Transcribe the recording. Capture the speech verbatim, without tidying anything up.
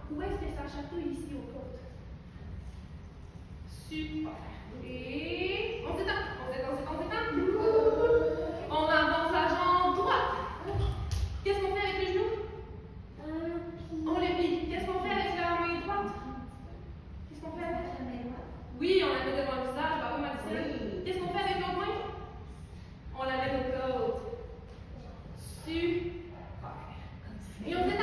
Où est-ce que ça chatouille ici aux côtes? Super. Et on s'étend, on s'étend, on s'étend, on s'étend. On avance la jambe droite. Qu'est-ce qu'on fait avec les genoux? On les plie. Qu'est-ce qu'on fait avec la main droite? Qu'est-ce qu'on fait avec la main droite? Oui, on la met devant le visage, bravo Mathilde. Qu'est-ce qu'on fait avec l'autre main? On la met aux côtes. Super. Et on fait